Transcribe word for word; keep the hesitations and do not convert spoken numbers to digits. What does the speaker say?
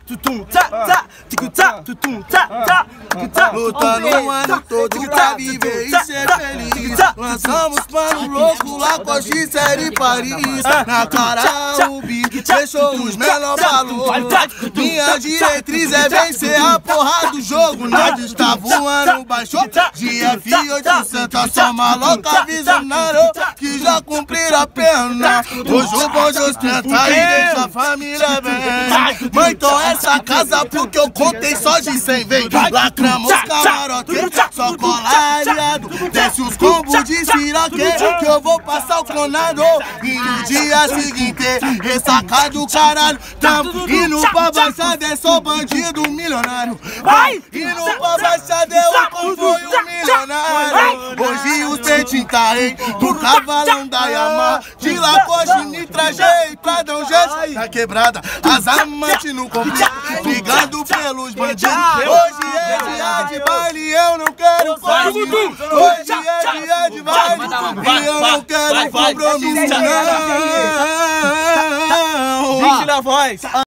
tutum, tá, tá, tico, tá, tutum, tá, tá, tico, tá. Lutando o ano todo pra viver e ser feliz. Lançamos pano louco lá com a X-Série Paris. Na cara o beat fechou os menor valor. Minha diretriz é vencer a porra do jogo. Nós está voando, baixou de F oitocentos. Só maloca visionário que já cumpriram a pena. Hoje o bonde ostenta e deixa a família bem. Mãe, então essa casa porque eu contei só de cem. Vem, lacramos camarote, só cola aliado. Desce os combos de siraque que eu vou passar o clonado. E no dia seguinte, ressaca do caralho. Tamo indo pra baixada, é só bandido milionário. Vai! Indo pra baixada é o comboio milionário. Hoje o Tetim tá rei do cavalão da Yamaha. De Lacoste me trajei pra dar um gesto na quebrada. As amantes no complô, brigando pelos bandidos. Hoje é dia de baile, eu não quero fugir. Hoje é dia de baile e eu não quero compromisso não. Gente na voz.